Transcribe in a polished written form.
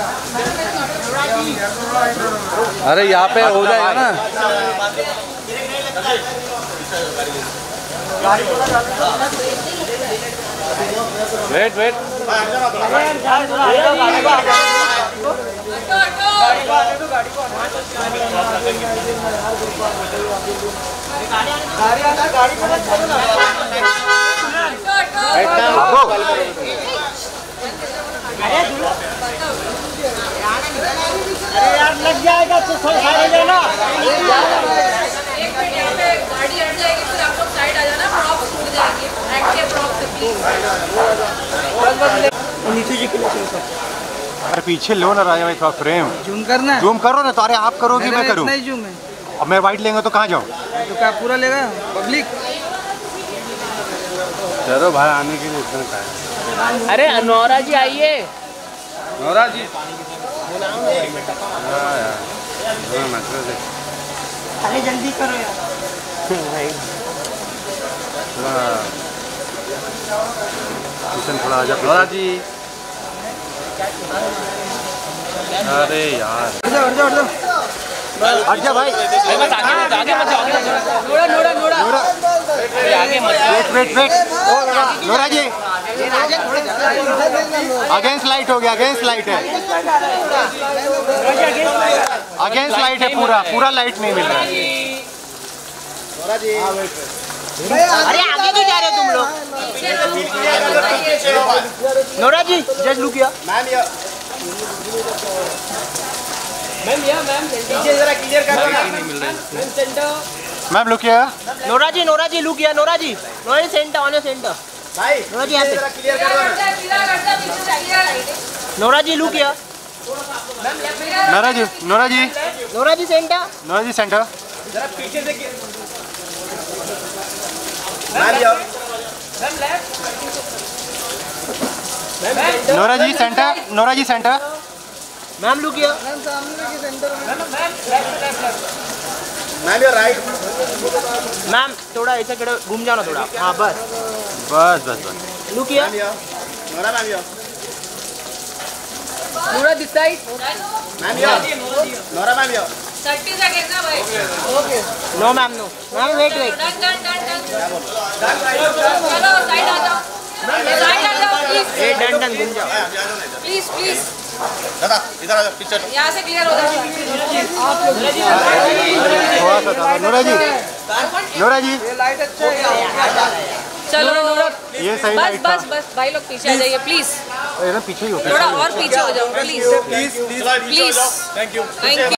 अरे यहाँ पे हो जाएगा ना। वेट वेट अरे यार लग जाएगा तो सारे लेना। गाड़ी हट जाएगी फिर आप लोग साइड आ जाना, प्रॉप्स टूट जाएंगे। एक्टिव प्रॉप्स नीचे जी के अरे पीछे लो ना राजा भाई, थोड़ा फ्रेम जूम करना है। जूम करो ना। तो अरे आप करोगे मैं करूँ? नहीं जूम है। अब मैं वाइट लेंगे तो कहाँ जाऊँ? तो क्या पूरा लेगा पब्लिक? चलो भाई आने के लिए इतना टाइम। अरे नौरा जी आइए। नौरा जी अरे जल्दी करो यार। थोड़ा आ जा नौरा जी। अरे यार हट जा भाई। Wait Nora ji against light हो गया। अगेंस्ट लाइट है। अगेंस्ट लाइट है। पूरा लाइट नहीं मिल रहा है। अरे आगे क्यों जा रहे हो तुम लोग? नोरा जी जज लुक किया मैम पीछे जरा क्लियर कर दो ना। Ma'am centre. मैम लुक किया। नोरा जी लुक किया। Nora ji centre on centre भाई। नोरा जी यहाँ पे क्लियर कर दो। नोरा जी लुक किया। Nora ji centre. जरा पीछे से Nora ji centre. Ma'am look किया। Ma'am right. मैम थोड़ा ऐसा करो, घूम जाओ ना थोड़ा। हाँ बस लुक किया। Nora this side. Nora ma'am 30 second ना भाई। Okay. No ma'am no. Ma'am wait. Done. चलो साइड आ जाओ। साइड आ जाओ प्लीज। डन घूम जाओ प्लीज। दादा इधर आ जाओ, पिक्चर यहाँ से क्लियर हो जाओ। नोरा जी चलो ये सही लाइट था। बस भाई लोग पीछे आ जाइए प्लीज। पीछे ही हो। थोड़ा और पीछे हो जाओ प्लीज। Please thank you.